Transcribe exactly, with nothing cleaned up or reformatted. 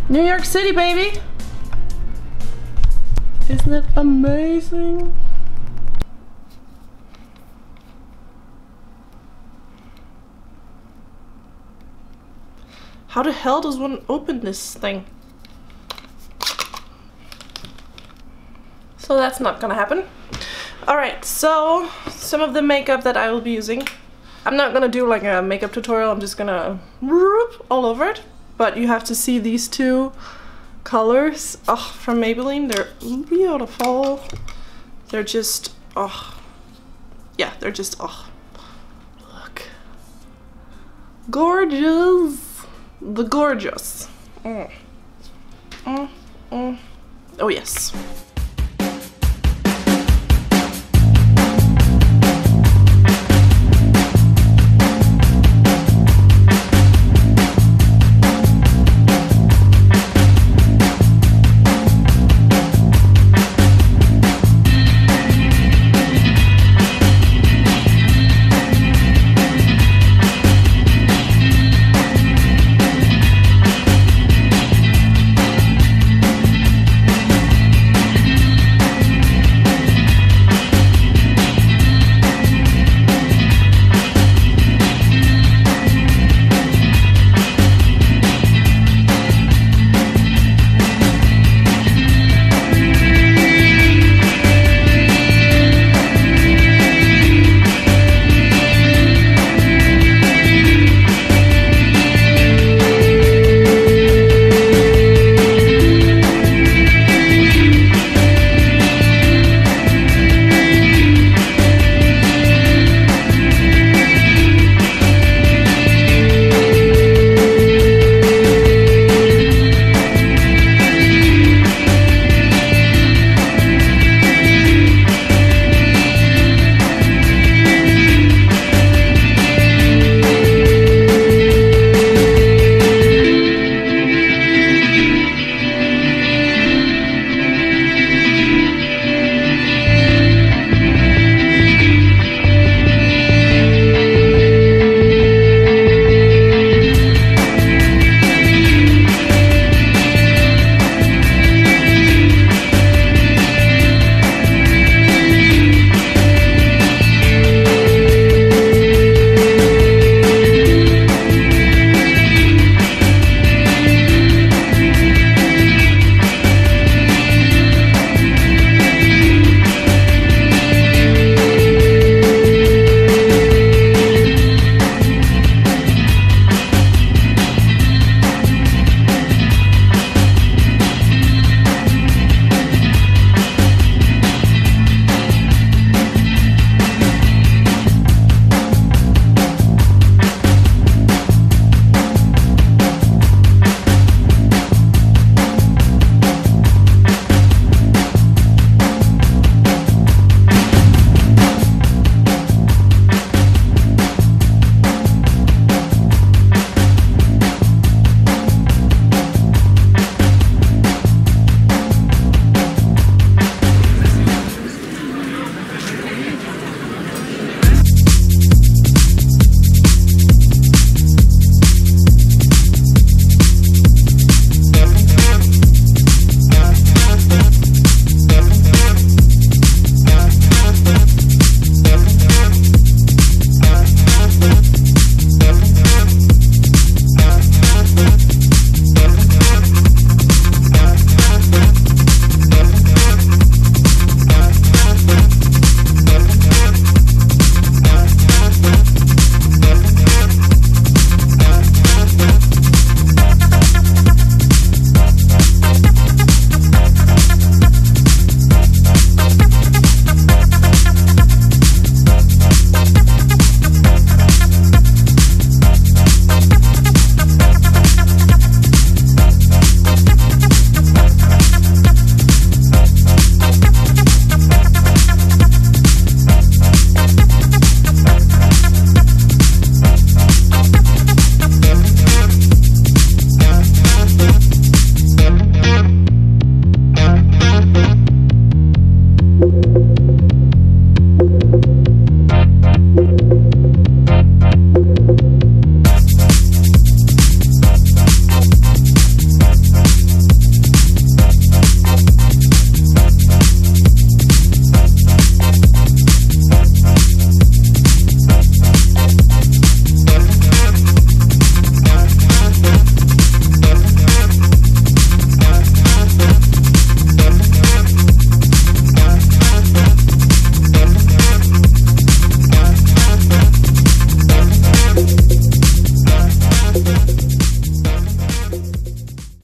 New York City, baby! Isn't it amazing? How the hell does one open this thing? So that's not gonna happen. Alright, so some of the makeup that I will be using. I'm not gonna do like a makeup tutorial, I'm just gonna whoop all over it. But you have to see these two colors oh, from Maybelline. They're beautiful. They're just, oh, yeah, they're just, oh, look. Gorgeous. The gorgeous. Mm. Mm, mm. Oh yes.